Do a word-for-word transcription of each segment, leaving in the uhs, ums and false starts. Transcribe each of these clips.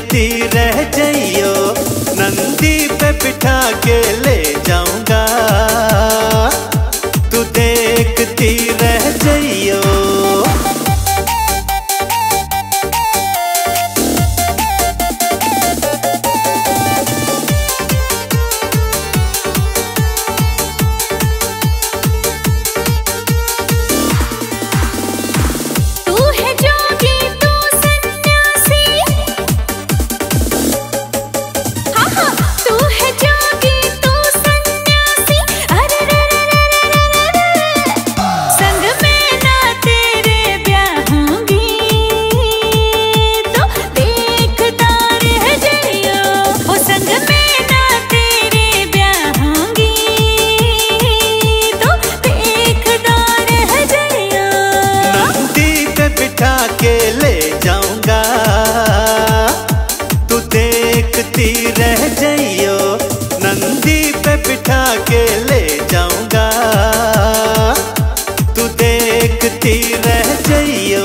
देखती रह जाइयो, नंदी पे बिठा के ले जाऊंगा, तू देखती रह जाइयो। के ले जाऊंगा, तू देखती रह जाइयो, नंदी पे बिठा के ले जाऊंगा, तू देखती रह जाइयो।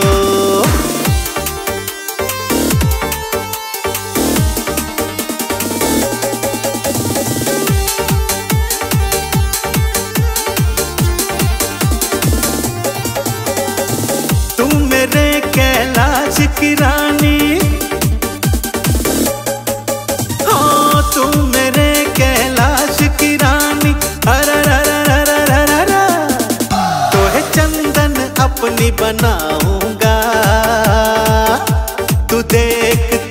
तू मेरे कैलाश की रानी, हाँ तू मेरे कैलाश की रानी, अरररररररररर, तो है चंदन अपनी बनाऊंगा, तू देख